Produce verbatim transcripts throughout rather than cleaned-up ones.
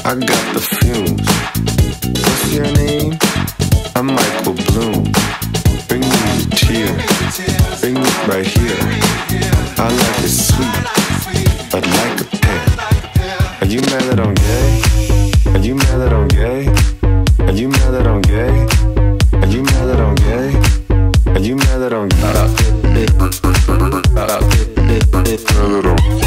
I got the fumes. What's your name? I'm Michael Bloom. Bring me the tear. Bring it right here. I like it sweet, but like a pen. Are you mad that I'm gay? Are you mad that I'm gay? Are you mad that I'm gay? Are you mad that I'm gay? Are you mad that I'm gay?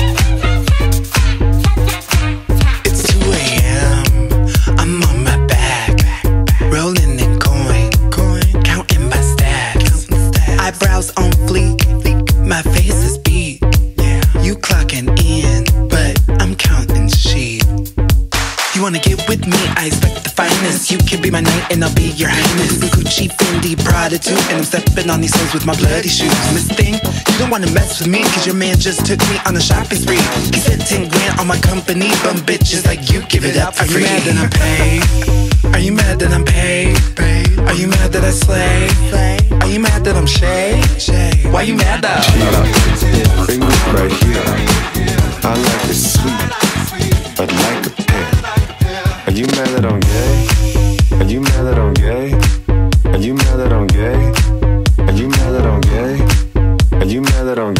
It's two A M I'm on my back, rolling in coin, coin, counting my stacks. Eyebrows on fleek, my face is beat. You clocking in, but I'm counting sheep. You wanna get with me? I expect the finest. You can be my knight and I'll be your highness. Gucci, Fendi, Prada too, and I'm stepping on these hoes with my bloody shoes. Miss Thing, you don't wanna mess with me, cause your man just took me on a shopping spree. He said ten grand on my company, bum bitches like you give it up for free. Are you mad that I'm paid? Are you mad that I'm paid? Are you mad that I slay? Are you mad that I'm shade? Why you mad though? Bring it right here. I like it sweet, but like a pen. Are you mad that I'm gay? Are you mad that I'm gay? Are you mad that I'm gay? Are you mad that I'm gay? Are you mad that I'm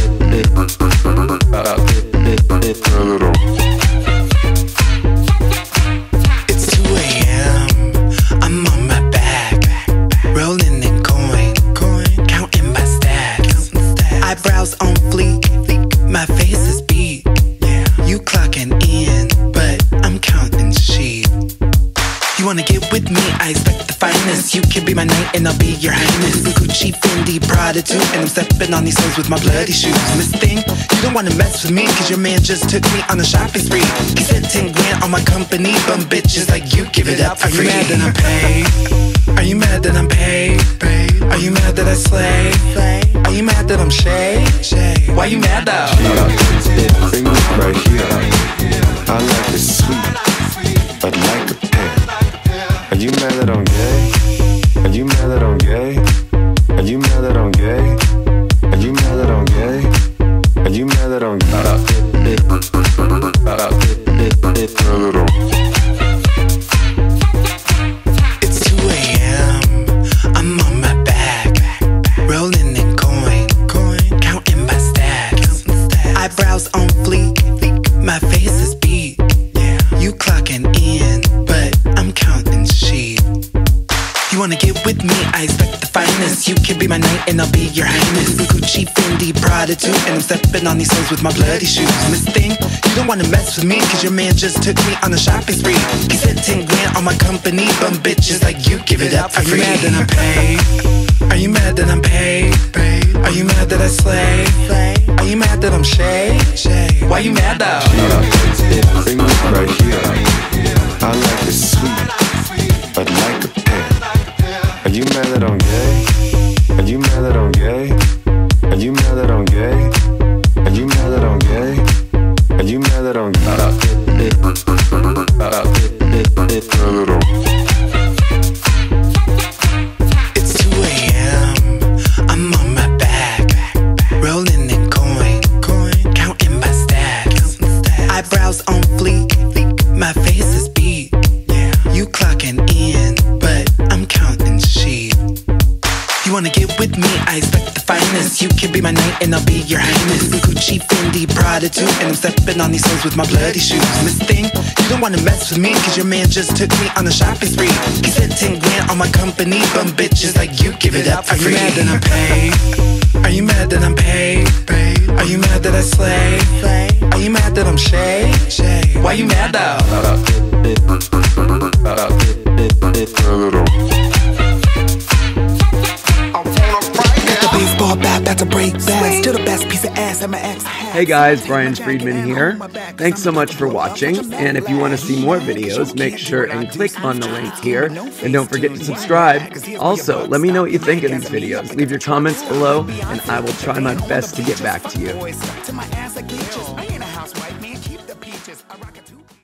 It's two A M I'm on my back, rolling in coin, coin, counting my stacks. Eyebrows on fleek, my face is beat. You clocking in, but I'm counting sheep. You wanna get with me? I expect the finest. You can be my knight and I'll be your highness. Gucci, Fendi, Prada too, and I'm stepping on these hoes with my bloody shoes. Miss Thing, you don't wanna mess with me, cause your man just took me on a shopping spree. He said ten grand on my company, bum bitches like you give it up for free. Are you mad that I'm paid? Are you mad that I'm paid? Are you mad that I slay? Are you mad that I'm shade? Why you mad though? Bring it right here. I like it sweet, but like a pen. Are you mad that I'm gay? Are you mad that I'm gay? Are you mad that I'm gay? Are you mad that I'm gay? Are you mad that I'm It's two A M I'm on my back, rolling in coin, coin, counting my stacks. Eyebrows on fleek, my face is beat. You clocking in, but I'm counting sheep. You wanna get with me? I expect the finest. You can be my knight and I'll be your highness. Gucci, Fendi, Prada too, and I'm stepping on these hoes with my bloody shoes. Miss Thing, you don't wanna mess with me, cause your man just took me on a shopping spree. He said ten grand on my company, bum bitches like you give it up for free. Are you mad that I'm paid? Are you mad that I'm paid? Are you mad that I slay? Are you mad that I'm shade? Why you mad though? Bring it right here. I like it sweet, but like a pen. Are you mad that I'm gay? Are you mad that I'm gay? Are you mad that I'm gay? Are you mad that I'm gay? Are you mad that I'm It's two A M I'm on my back, rolling in coin, coin, counting my stacks. Eyebrows on fleek, my face is beat. You clocking in, but I'm counting sheep. You wanna get with me? I expect the finest. You can be my knight and I'll be your highness. Gucci, Fendi, Prada too, and I'm stepping on these hoes with my bloody shoes. Miss Thing, you don't wanna mess with me, cause your man just took me on a shopping spree. He said ten grand on my company, bum bitches like you give it up for free. Are you mad that I'm paid? Are you mad that I'm paid? Are you mad that I slay? Are you mad that I'm shade? Why you mad though? Baseball bat, about to break fast. Still the best piece of ass at my ex. Hey guys, Brian Friedman here. Thanks so much for watching, and if you want to see more videos, make sure and click on the link here, and don't forget to subscribe. Also, let me know what you think of these videos. Leave your comments below, and I will try my best to get back to you.